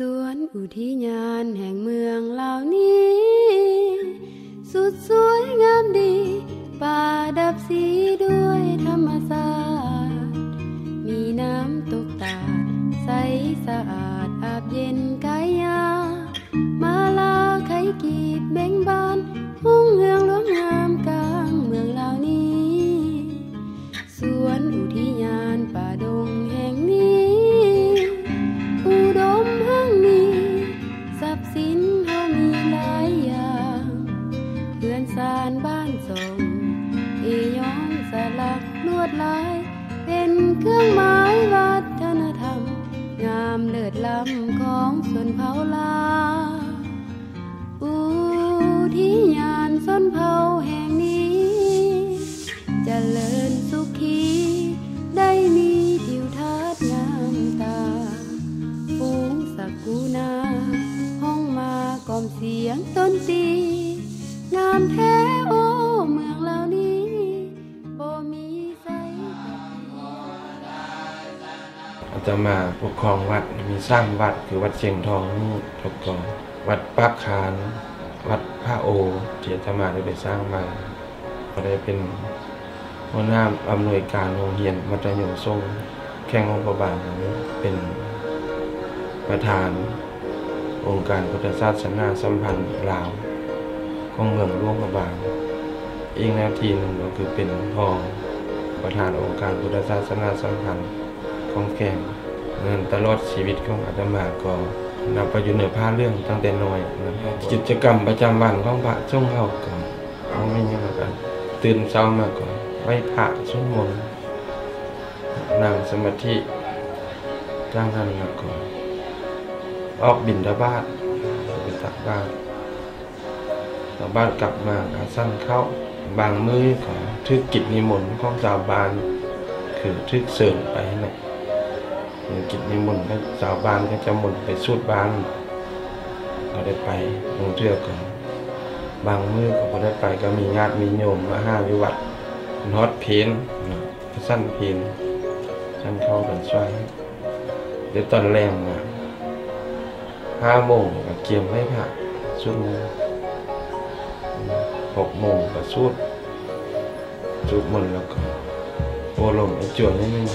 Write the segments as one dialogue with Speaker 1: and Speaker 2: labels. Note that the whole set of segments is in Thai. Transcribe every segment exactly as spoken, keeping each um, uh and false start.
Speaker 1: วนอุทยานแห่งเมืองเหล่านี้สุดสวยงามดีป่าดับสีด้วยธรรมศาสตร์มีน้ำตกตาดใสสะอาดอาบเย็นกายยามาลาไข่กีบเบ่งบานหุ่งเฮืองล้มงามกลางเมืองเหล่านี้สวนอุทยานป่าดงแห่งนี้อุดมหั่งมีทรัพย์สินเขามีหลายอย่างเรือนศาลบ้านทรงเอยองสลักลวดลายเป็นเครื่องหมายวัฒนธรรมงามเลิศล้ำของชนเผ่าลาวอุทยานชนเผ่าแห่งนี้เจริญสุขีได้มีทิวทัศน์งามตาฝูงสักกูนาห้องมากล่อมเสียงดนตรีงามแท้โอ้เมืองเหล่านี้บ่มีไส
Speaker 2: อาตมาปกครองวัดมีสร้างวัดคือวัดเชียงทองนี่ปกครองวัดปักขานวัดพระโอที่อาตมาได้ไปสร้างมาก็ได้เป็นหัวหน้าอำนวยการโรงเรียนมัธยมส้มแข้งองค์ประบาลเป็นประธานองค์การพุทธศาสนาสัมพันธ์ลาวของเมืองหลวงพระบางอีกหน้าที่หนึ่งก็คือเป็นรองประธานองค์การพุทธศาสนาสัมพันธ์ของแก่งเงินตลอดชีวิตของอาตมาก็นับไปอยู่เหนือผ้าเรื่องตั้งแต่น้อยนะกิจกรรมประจำวันของพระช่วงเขาก่อนเขาไม่ยังกันตื่นเช้ามาก่อนไหว้พระสวดมนต์นั่งสมาธิจ้างท่านมาก่อนออกบิณฑบาตไปตักบาตรตักบาตรกลับมาอาสั่งเข้าบางมื้อก็ทึกกิจนิมนต์ของชาวบ้านคือทึกเสริมไปนะกิจนิมนต์ชาวบ้านก็จะมนต์ไปสูดบ้านก็ได้ไปลงเทือกก่อนบางมื้อก็พอได้ไปก็มีญาติมีโยมมาห้าวิวัดนอดเพนสั้นเพนสั้นเข้ากันช่วยเดี๋ยวตอนแรงมาห้าโมงก็เกี่ยมไว้พระสุดหกโมงก็สูดสูดมนต์แล้วก็โอลมจวนนิดนึง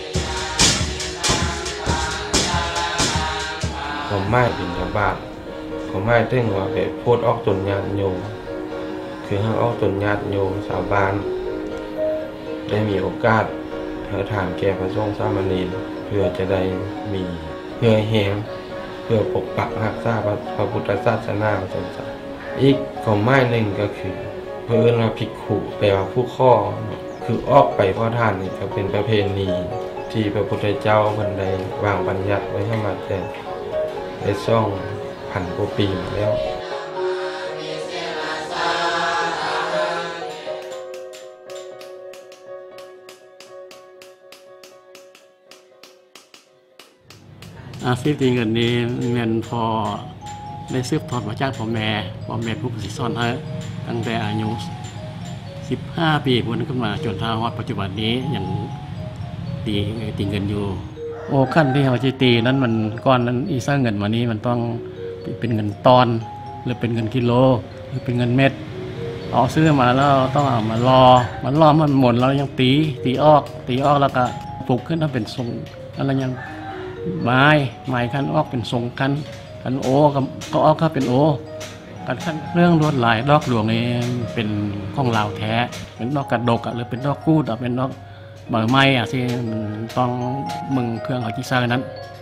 Speaker 2: ผมไม่บิณฑบาตผมไม่ถึงว่าไปโพดออกตนญาติโยมคือให้ออกตนญาติโยมชาวบ้านได้มีโอกาสเพื่อถามแก่พระสงฆ์สามเณรเพื่อจะได้มีเพื่อแหงเพื่อปกปักรักษาพระพุทธศาสนาสมศักดิ์อีกของไม้หนึ่งก็คือเพื่อนว่าภิกขุแปลว่าผู้ข้อคือออกไปเพราะท่านนี่ก็เป็นประเพณีที่พระพุทธเจ้าเพิ่นได้วางบัญญัติไว้ให้มาแต่ได้ซ่องพันกว่าปีมาแล้ว
Speaker 3: อาชีพตีเงินนี้เงินพอได้สืบทอดมาจากพ่อแม่พ่อแม่ผู้ปกครองให้ตั้งแต่อายุสิบห้าปีวนขึ้นมาจนถึงปัจจุบันนี้ยังตีตีเงินอยู่โอ้ขั้นที่เขาจะตีนั้นมันก้อนนั้นอีสร้างเงินมานี้มันต้องเป็นเงินตอนหรือเป็นเงินกิโลหรือเป็นเงินเม็ดเอาซื้อมาแล้วต้องเอามารอมันรอมันหมดแล้วยังตีตีออกตีออกแล้วก็ปลูกขึ้นถ้าเป็นทรงอะไรยังไม้ไม้ขั้นออกเป็นทรงขั้นขั้นโอก็ออกก็เป็นโอการขั้นเรื่องลวดลายดอกหลวงนี่เป็นของลาวแท้เป็นดอกกระดกหรือเป็นดอกกูดเป็นดอกใบไม้อะที่ต้องมึงเครื่องเขาที่ใส่นั้น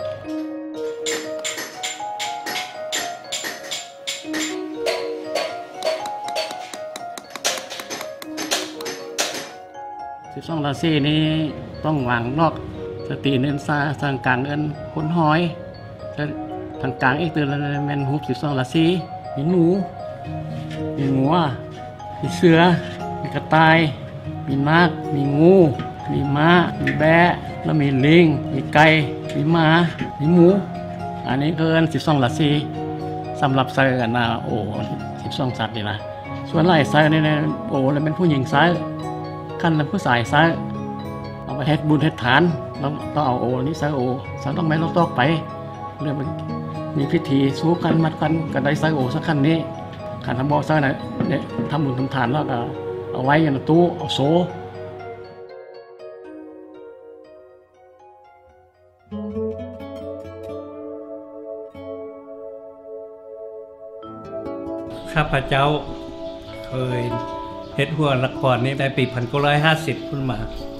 Speaker 3: สิบสองราศีนี้ต้องวางนอกสติเน้นซาทางกลางเอิ้นพ้นหอยทางกลางอีกตัวแมนฮูบสิบสองราศีมีหนูมีงัวมีเสือมีกระต่ายมีม้ามีงูมีม้ามีแบะแล้วมีลิงมีไก่มีหมามีหมูอันนี้เกินสิบสองราศีสำหรับใส่กันนาโอ้สิบสองสัตว์นี่นะส่วนไล่ใส่ในโอ้แล้วเป็นผู้หญิงใส่ขั้นเป็นผู้ชายใส่เอาไปเฮ็ดบุญเฮ็ดทานแล้วต้องเอาโอนี่ใส่โอใส่ต้องไม่ลดตอกไปเรื่องมีพิธีสู้กันมัดกันกันได้ไซโอสักขั้นนี้การทำบ่อไซน่ะเนี่ยทำบุญทำทานแล้วก็เอาไว้ในตู้เอาโซ่
Speaker 4: ข้าพเจ้าเคยเฮ็ดหัวละครนี้ในปีหนึ่งพันเก้าร้อยห้าสิบขึ้นมา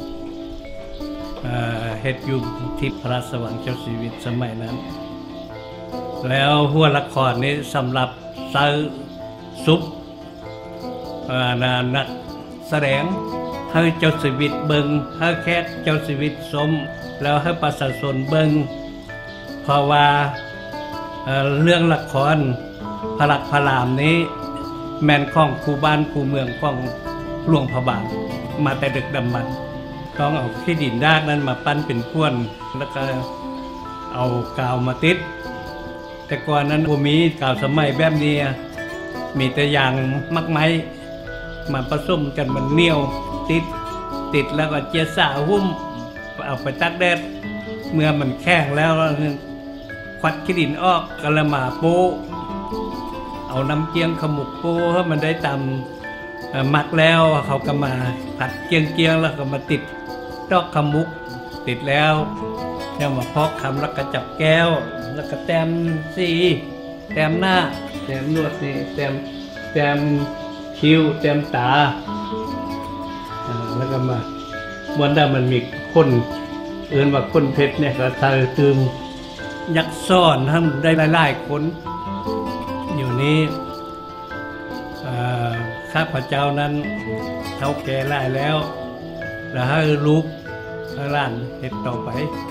Speaker 4: เฮ็ดอยู่ที่พระราชวังเจ้าชีวิตสมัยนั้นแล้วหัวละครนี้สำหรับซื้อซุปนักแสดงให้เจ้าชีวิตเบิงให้แขกเจ้าชีวิตสมแล้วให้ประชาชนเบิงเพราะว่าเรื่องละครพระลักษณ์พระรามนี้แม่นของคูบ้านคูเมืองของหลวงพระบางมาแต่ดึกดำบรรพ์ต้องเอาขี้ดินดากนั้นมาปั้นเป็นพ้วนแล้วก็เอากาวมาติดแต่ก่อนนั้นบ่มีกาวสมัยแบบนี้มีแต่ยางมักไม้มาผสมกันมันเหนียวติดติดแล้วก็เจียสาหุ้มเอาไปตักแดดเมื่อมันแข็งแล้วควัดขี้ดินออกก็ละมาโป๊เอาน้ำเกี๊ยงขมุกโป้ให้มันได้ตำหมักแล้วเขาก็มาผัดเกี๊ยงเกี๊ยงแล้วก็มาติดดอกขมุกติดแล้วยังมาพอกคำแล้วก็จับแก้วแล้วก็แต้มสีแต้มหน้าแต้มนวดนี่แต้มแต้มคิ้วแต้มตาแล้วก็มาวันนั้นมันมีคนเอื่นว่าคนเพชรเนี่ยก็เธอตึมยักษ์ซ่อนทำได้หลายๆคนอยู่นี้ข้าพเจ้านั้นเท่าแก่หลายแล้วแล้วให้ลูกให้หลานเฮ็ดต่อไป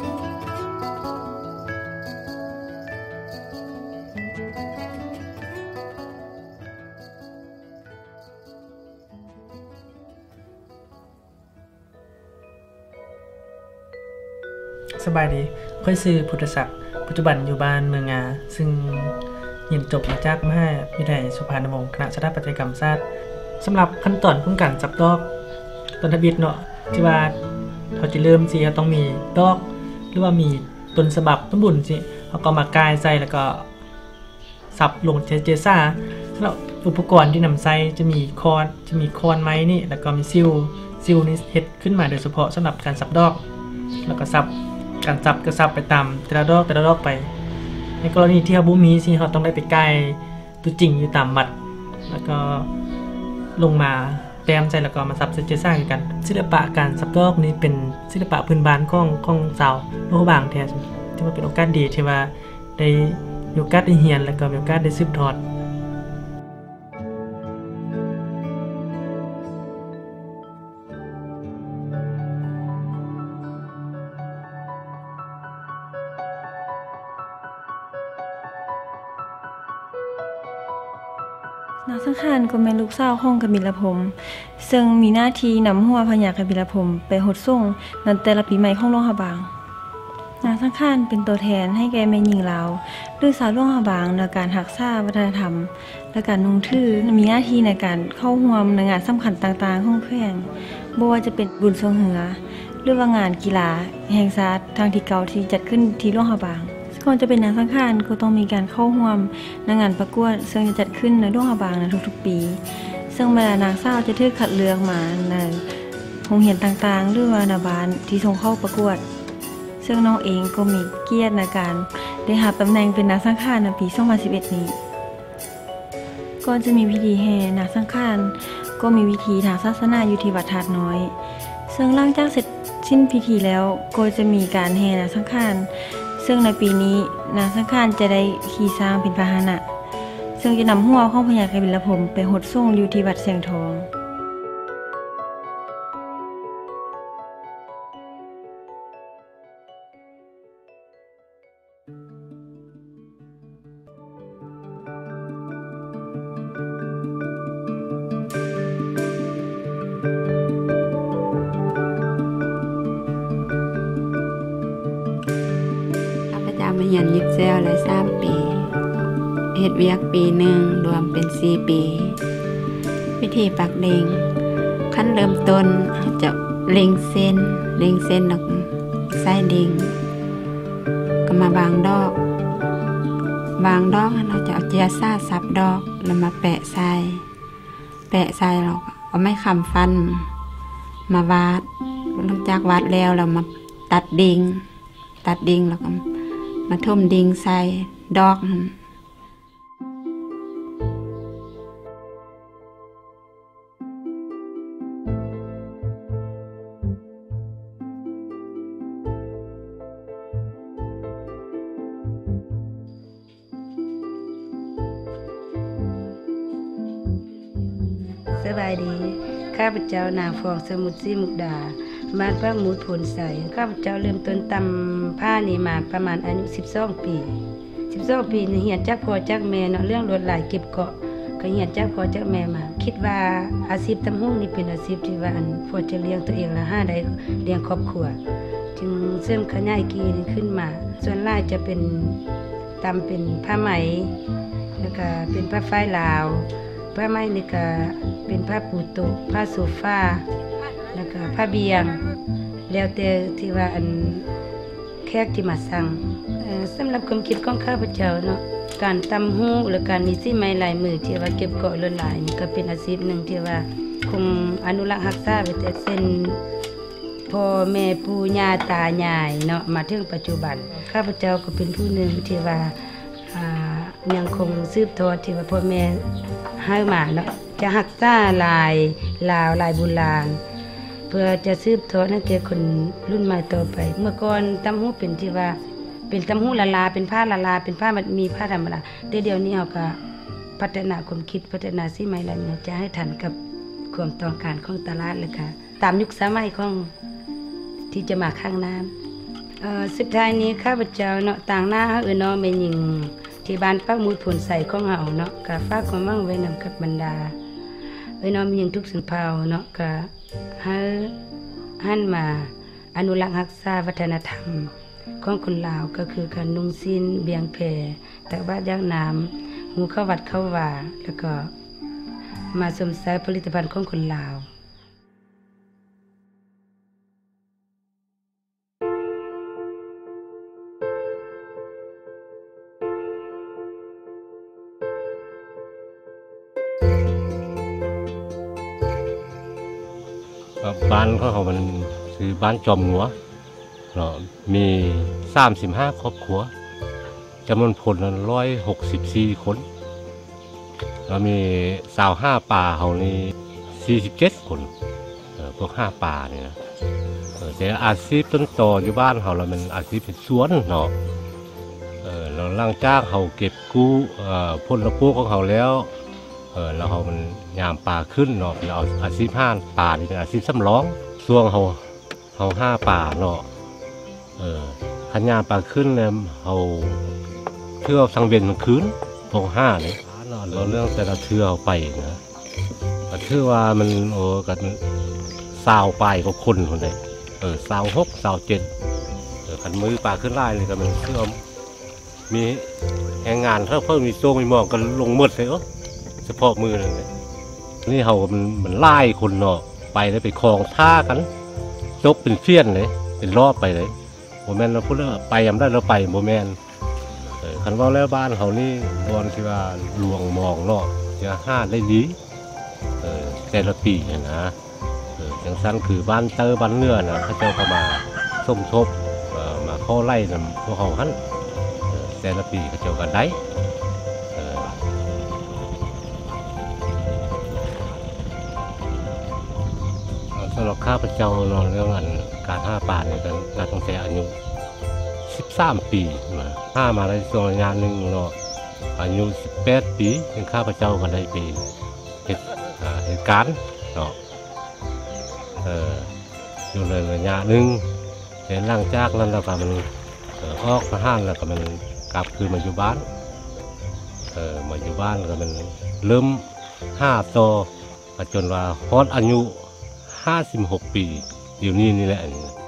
Speaker 5: สบายดีค่อยซื้อพุทธศักดิ์ปัจจุบันอยู่บ้านเมืองงาซึ่งเรียนจบมาจากมหาวิทยาลัยสุพรรณวงศ์คณะสถาปัตยกรรมศาสตร์สำหรับขั้นตอนของการจับดอกต้นทบิดเนาะที่ว่าเขาจะเริ่มสิเขาต้องมีดอกหรือว่ามีต้นฉบับต้นบุญสิเขาก็มากายใส่แล้วก็สับลงเจซ่าแล้วอุปกรณ์ที่นำใส่จะมีคอนจะมีคอนไม้นี่แล้วก็มีซิลซิลนี่เฮ็ดขึ้นมาโดยเฉพาะสำหรับการสับดอกแล้วก็สับการสับก็สับไปตามแต่ละดอกแต่ละดอกไปในกรณีที่เขาบุมีสิเขาต้องได้ไปใกล้ตัวจริงอยู่ตามมัดแล้วก็ลงมาแต้มใจแล้วก็มาสับเจซ่ากันศิลปะการสับดอกนี้เป็นศิลปะพื้นบ้านของของชาวโลกบางแท้ที่ว่าเป็นโอกาสดีที่ว่าได้มีโอกาสได้เรียนแล้วก็มีโอกาสได้สืบทอด
Speaker 6: นางสังขารก็เป็นลูกสาวของกบิลพรหมซึ่งมีหน้าที่นำหัวพญากบิลพรหมไปหดส่งในแต่ละปีใหม่ของหลวงพระบางนางสังขารเป็นตัวแทนให้แก่แม่หญิงลาวหรือสาวหลวงพระบางในการรักษาวัฒนธรรมและการนุ่งถือมีหน้าที่ในการเข้าร่วมในงานสำคัญต่างๆของแขวงบ่ว่าจะเป็นบุญทรงเหือหรือว่างานกีฬาแห่งชาติทางที่เก่าที่จัดขึ้นที่หลวงพระบางก่อนจะเป็นนางสังขารก็ต้องมีการเข้าร่วมในงานประกวดซึ่งจะจัดขึ้นในหลวงพระบางในทุกๆปีซึ่งเวลานางสาวจะถูกคัดเลือกมาในโรงเรียนต่างๆหรือว่าในบ้านที่ส่งเข้าประกวดซึ่งน้องเองก็มีเกียรติในการได้รับตำแหน่งเป็นนางสังขารในปีสองพันสิบเอ็ดนี้ก่อนจะมีพิธีแห่นางสังขารก็มีวิธีทางศาสนาอยู่ที่วัดธาตุน้อยซึ่งหลังจากเสร็จสิ้นพิธีแล้วก็จะมีการแห่นางสังขารซึ่งในปีนี้นางสังขารจะได้ขี่ช้างเป็นพาหนะ ซึ่งจะนำหัวของพญากบิลพรหมไปหดส่งอยู่ที่วัดแสงทอง
Speaker 1: มาเรียนยิบเซลเลยสามปีเฮ็ดเวียกปีหนึ่งรวมเป็นสี่ปีวิธีปักเด้งขั้นเริ่มต้นจะเล็งเส้นเล็งเส้นแล้วใส่เด้งก็มาบางดอกวางดอกเราจะเอาเจียซ่าสับดอกแล้วมาแปะใส่แปะใส่เราเอาไม้คำฟันมาวาดหลังจากวาดแล้วเรามาตัดดิ่งตัดดิ่งแล้วก็มาทุ่มดิ่งใส่ดอก
Speaker 7: สบายดีข้าพเจ้านางฟองสมุทรศรีมุกดาบ้านพระหมูดผลใสข้าพเจ้าเริ่มต้นตำผ้านี่มาประมาณอายุสิบสองปีสิบสองปีนี่เหียนจากพ่อจากแม่เนาะเรื่องรถหลายเก็บเกาะก็เหียนจากพ่อจากแม่มาคิดว่าอาชีพตำหุ่งนี่เป็นอาชีพที่ว่าอันพอจะเลี้ยงตัวเองและหาได้เลี้ยงครอบครัวจึงเสริมขยายกีนี่ขึ้นมาส่วนหลายจะเป็นตำเป็นผ้าไหมแล้วก็เป็นผ้าฝ้ายลาวผ้าไหมนี่ก็เป็นผ้าปูโต๊ะผ้าโซฟาแล้วก็ผ้าเบียงแล้วแต่ที่ว่าอันแขกที่มาสั่งสำหรับความคิดของข้าพเจ้าเนาะการตำหูหรือการมีสีไม้ลายมือที่ว่าเก็บเกาะล้นหลายนี่ก็เป็นอาชีพหนึ่งที่ว่าคงอนุรักษ์รักษาไว้แต่เส้นพ่อแม่ปู่ย่าตายายเนาะมาถึงปัจจุบันข้าพเจ้าก็เป็นผู้หนึ่งที่ว่ายังคงสืบทอดที่ว่าพ่อแม่ให้มาเนาะจะรักษาลายลาวลายโบราณเพื่อจะสืบทอดให้แก่คนรุ่นใหม่ต่อไปเมื่อก่อนตำหูเป็นที่ว่าเป็นตำหูละลาเป็นผ้าละลาเป็นผ้ามันมีผ้าธรรมดาแต่เดี๋ยวนี้เราก็พัฒนาความคิดพัฒนาสีไม้ลายมือจะให้ทันกับความต้องการของตลาดเลยค่ะตามยุคสมัยของที่จะมาข้างหน้าเอ่อสุดท้ายนี้ข้าพเจ้าเนาะต่างหน้าเอื้อน้องแม่หญิงที่บ้านปักหมุดผลใสของเฮาเนาะก็ฝากความหวังไว้นำกับบรรดาเอ้ยน้องมีหยังทุกสินเผาเนาะก็ให้หันมาอนุรักษ์รักษาวัฒนธรรมของคนลาวก็คือการนุ่งสิ้นเบียงแผ่ตักบาตรยากน้ำหูเข้าวัดเข้าว่าแล้วก็มาสมใช้ผลิตภัณฑ์ของคนลาว
Speaker 3: บ้านเขาเขามันคือบ้านจอมหัวเนาะมีสามสิบห้าครอบครัวจำนวนคนร้อยหกสิบสี่คนเรามีสาวห้าป่าเขานี่สี่สิบเจ็ดคนพวกห้าป่าเนี่ยนะแต่อาชีพต้นต่ออยู่บ้านเขาเราเป็นอาชีพเป็นสวนเนาะเราล่างจ้างเขาเก็บกู้พ่นละปูของเขาแล้วเออแล้วเขามันยามป่าขึ้นเนาะเราอาชีพห้าป่านี่เป็นอาชีพสำรองช่วงเขาเขาห้าป่าเนาะเออขันยามป่าขึ้นเนี่ยเขาเทื่อสังเวียนคืนพวกห้าเนี่ยเราเรื่องแต่ละเทื่อเขาไปนะก็ถือว่ามันโอ้กันสาวไปกับคนคนใดเออสาวหกสาวเจ็ดเออขันมือป่าขึ้นไล่เลยก็มันเทื่อมีแรงงานถ้าเพิ่มมีโซ่มีหมอกกันลงมืดเลยเออเฉพาะมือเลยนี่เขามันมันไล่คนเนาะไปแล้วไปคลองท่ากันจกเป็นเฟี้ยนเลยเป็นรอบไปเลยโมเมนต์เราพูดว่าไปยำได้เราไปโมเมนต์คันว่าแล้วบ้านเขานี่บอลที่ว่าหลวงมองเนาะจะห้าได้ดีแต่ละปีนะอย่างสั้นคือบ้านเตอร์บ้านเนื้อนะเขาเจ้าก็มาส้มทบมาข้อไล่นำพวกเขาหันแต่ละปีเขาเจ้ากันได้สำหรับข้าพเจ้านอนเรื่องการห้าป่าเนี่ยกันนักตั้งแต่อายุสิบสามปีมาห้ามาในส่วนงานหนึ่งเนาะอายุสิบแปดปีเป็นข้าพเจ้าก็ได้ปีเหตุเหตุการณ์เนาะเอออยู่ในระยะหนึ่งแต่หลังจากนั้นแล้วก็มันออกมาห้างแล้วก็มันกลับคืนมาอยู่บ้านเออมาอยู่บ้านแล้วก็มันเริ่มห้าโตจนว่าฮอดอายุห้าสิบหกปีเดี๋ยวนี้นี่แหละ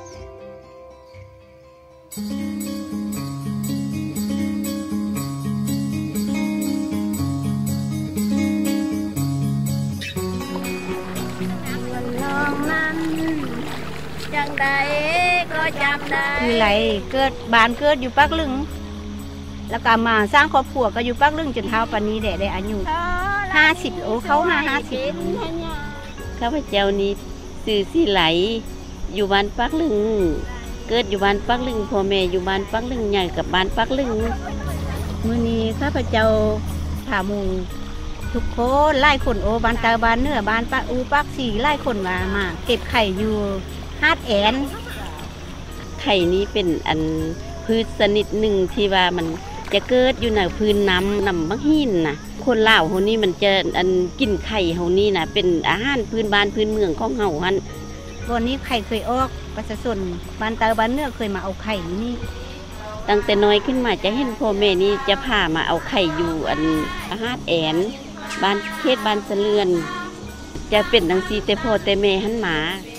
Speaker 8: จังใดก็จำได้
Speaker 7: คือไรเกิดบ้านเกิดอยู่ปักลึง
Speaker 8: แล้วก็มาสร้างครอบครัวก็อยู่ปักลึงจนเท้าปานนี้แดได้อายุห้าสิบโอ้เขามาห้าสิบ
Speaker 9: ข้าพเจ้านี้สื่อสิไหลอยู่บ้านปักลึงเกิดอยู่บ้านปักลึงพ่อแม่อยู่บ้านปักลึงใหญ่กับบ้านปักลึงมื้อนี้ข้าพเจ้าถามูทุกคนไล่คนโอบ้านตาบ้านเนื้อบ้านปักอูปักสีไล่คนมามาเก็บไข่อยู่ฮาดแอนไข่นี้เป็นอันพืชชนิดหนึ่งที่ว่ามันจะเกิดอยู่ในพื้นน้ำน้ำบักหินนะคนลาวเฮานี่มันจะอันกินไข่เฮานี่นะเป็นอาหารพื้นบ้านพื้นเมืองของเฮาหั่น
Speaker 8: วันนี้ไข่เคยออกประชาชนบ้านตาบ้านเนื้อเคยมาเอาไข่นี่
Speaker 9: ตั้งแต่น้อยขึ้นมาจะเห็นพ่อแม่นี่จะพามาเอาไข่อยู่อันอาหารแอนบ้านเขตบ้านเสลือนจะเป็นดังซีแต่พ่อแต่แม่หันหมา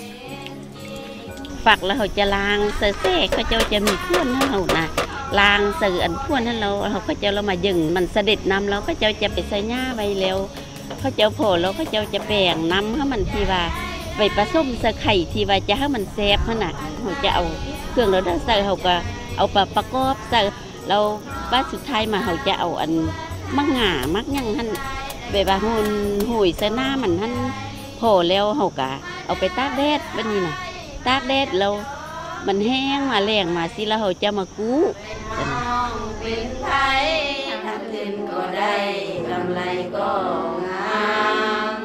Speaker 9: ฝักแล้วเขาจะล้างเสือแท้เขาเจ้าจะมีพ่วนให้เรานะล้างเสืออันพ่วนให้เราเขาเขาเจ้าเรามายึงมันเสด็จน้ำแล้วเขาเจ้าจะไปใส่หญ้าไว้แล้วเขาเจ้าโผล่แล้วเขาเจ้าจะแบ่งน้ำให้มันที่ว่าไปผสมใส่ไข่ที่ว่าจะให้มันแซ่บขนาดเขาจะเอาเครื่องเราได้ใส่เขาก็เอาปลาประกอบใส่เราบ้านสุดท้ายมาเขาจะเอาอันมักหง่ามักยังท่านแบบว่าหุ่นหุ่ยใส่หน้ามันท่านโผล่แล้วเขาก็เอาไปตากแดดแบบนี้นะตากแดดแล้วมันแห้งมาแรงมาสิแล้วเขาจะมากู้
Speaker 1: เป็นไทยทำเงินก็ได้กำไรก็งาม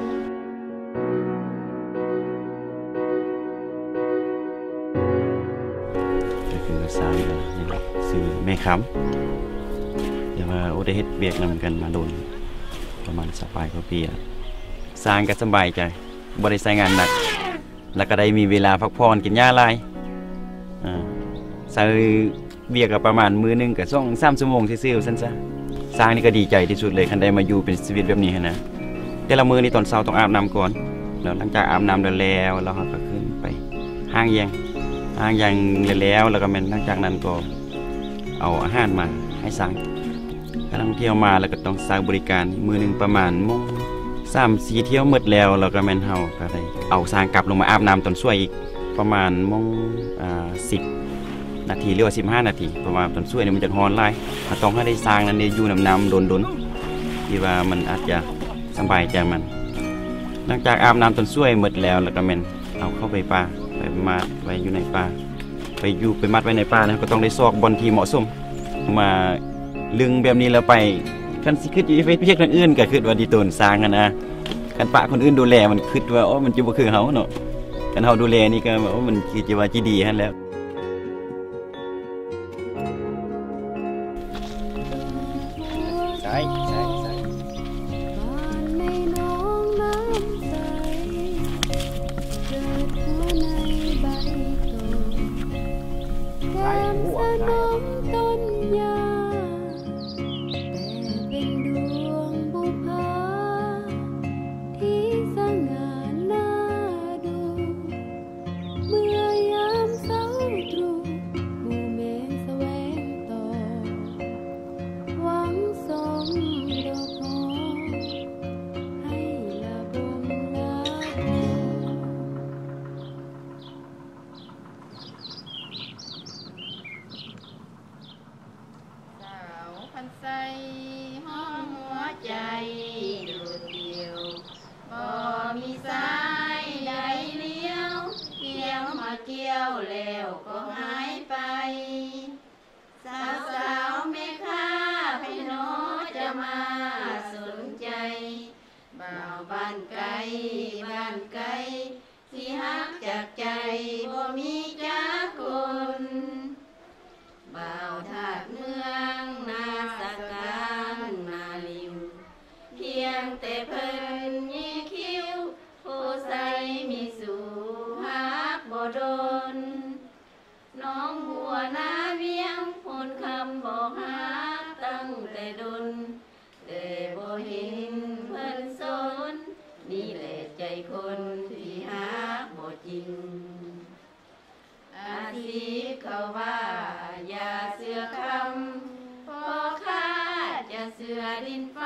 Speaker 10: ก็คือสร้างนี่แหละซื้อแม่ค้ำเดี๋ยวมาโอได้เฮ็ดเบียกนำกันมาโดนประมาณสักปลายกว่าปีสร้างก็สบายใจบ่ได้ใช้งานหนักแล้วก็ได้มีเวลาพักผ่อนกินหญ้าลายอ่าใส่เบียกกับประมาณมื้อนึงกับสองสามชั่วโมงซื่อๆซั่นซะสร้างนี่ก็ดีใจที่สุดเลยคันได้มาอยู่เป็นชีวิตแบบนี้นะแต่ละมื้อนี่ตอนเช้าต้องอาบน้ำก่อนแล้วหลังจากอาบน้ำแล้วเราก็ขึ้นไปห้างแยงห้างแยงแล้วแล้วก็แม่นหลังจากนั้นก็เอาอาหารมาให้สร้างนักท่องเที่ยวมาแล้วก็ต้องสร้างบริการมื้อนึงประมาณโมงสามสี่เที่ยวหมดแล้วเราก็แม่นเฮาก็ได้เอาสร้างกลับลงมาอาบน้ำตอนช่วยอีกประมาณโมงอ่าสิบนาทีหรือว่าสิบห้านาทีเพราะว่าตอนช่วยเนี่ยมันจะฮ้อนหลายต้องให้ได้สร้างนั้นได้อยู่น้ำน้ำโดนๆที่ว่ามันอาจจะสบายใจมันหลังจากอาบน้ำตอนช่วยหมดแล้วแล้วก็แม่นเอาเข้าไปป่าไปมัดไว้อยู่ในป่าไปอยู่ไปมัดไว้ในป่านะก็ต้องได้ซอกบอลที่เหมาะสมมาลึงแบบนี้แล้วไปคันสิคิดอยู่เพียงคนอื่นก็คิดว่าดีตนสร้างกันนะคันปะคนอื่นดูแลมันคิดว่าโอ้มันจะบ่คือเฮาเนาะคันเฮาดูแลนี่ก็โอ้มันคิดว่าสิดีหั่นแล้วใช่ใช่ใช่ใช่หัวใช่
Speaker 1: แล้วก็หายไปสาวสาวแม่ค้าพี่น้องจะมาสนใจบ่าวบ้านไกลบ้านไกลที่ฮักจากใจบ่มีจักคนบ่าวถาดเมืองนาสกางนาลิวเพียงแต่เพิ่นยี่คิ้วผู้ใส่มีสู่ฮักบ่โดนน้องบัวนาเวียงพูดคำบอกฮักตั้งแต่ดนแต่บ่เห็นเพิ่นสนนี่แหละใจคนที่ฮักบ่จริงอาทิตย์เขาว่าอย่าเสือคำพอข้าจะเสือดินฟ้า